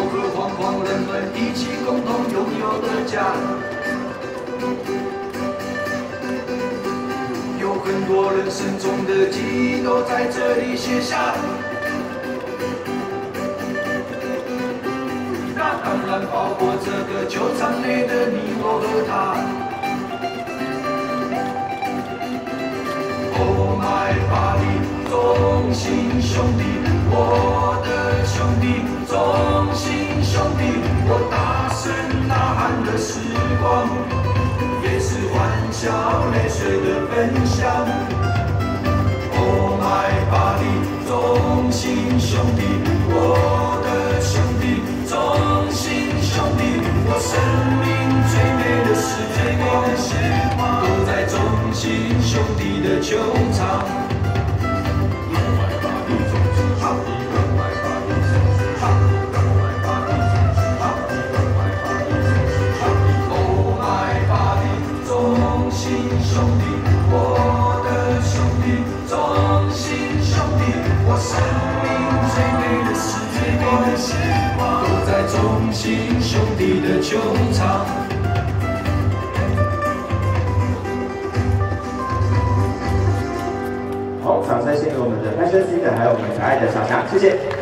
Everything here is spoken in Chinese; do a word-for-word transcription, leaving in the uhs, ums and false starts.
何况况人们一起共同拥有的家。有很多人生中的记忆都在这里写下。那当然包括这个球场内的你我和他。Oh my body， 中心兄弟，我的兄弟，中心兄弟，我大声呐喊的时光，也是欢笑泪水的分享。Oh my body， 中心兄弟，我的兄弟，中心兄弟，我生命最美的时光，都在中心兄弟的球场。兄弟，我的兄弟，中心兄弟，我生命最美的时光，都在中心兄弟的球场。 好，掌声献给我们的 Passion Singer， 还有我们可爱的小强，谢谢。